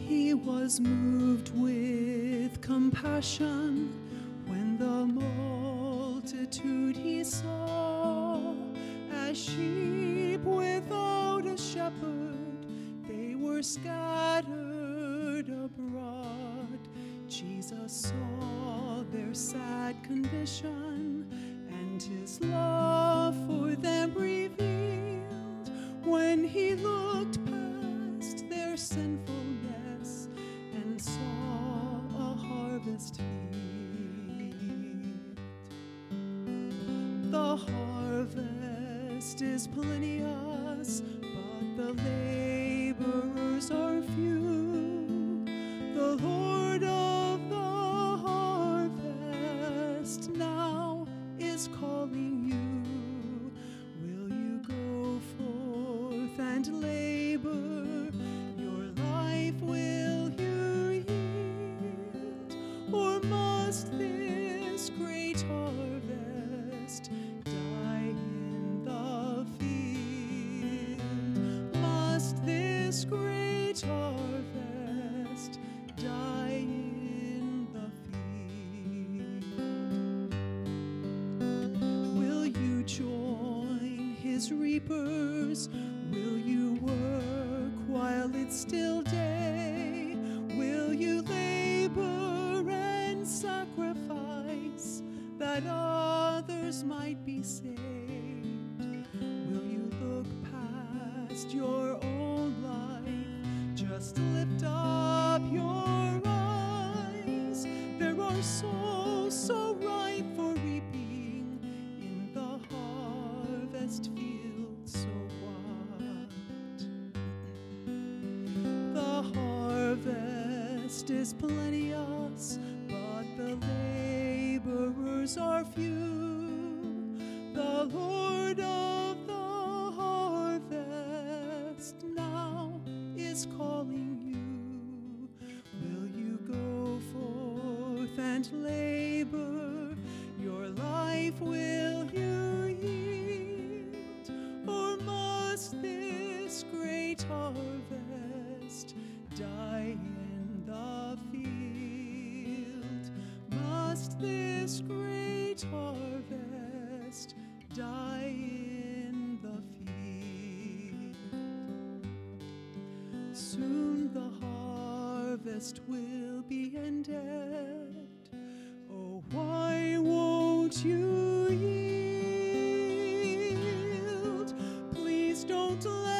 He was moved with compassion when the multitude he saw, as sheep without a shepherd, they were scattered abroad. Jesus saw their sad condition, and his love for them revealed when he looked past their sinfulness and saw a harvest field. The harvest is plenteous, but the laborers are few. The Lord of the harvest now is calling you. Will you go forth and labor? Your life will you yield? Or must this great harvest die in the field? Must this great harvest die in the field? Will you join his reapers? Will you work while it's still day? Will you labor and sacrifice that others might be saved? Will you look past your own life? Just lift up your eyes. There are souls so ripe for reaping in the harvest field. So what? The harvest is plenteous, but the laborers are few. The Lord of the harvest now is calling you. Will you go forth and labor? Your life will you yield? Or must this great harvest die in the field? Must this great harvest die in the field? Soon the harvest will be ended. Oh, why won't you yield? Please don't let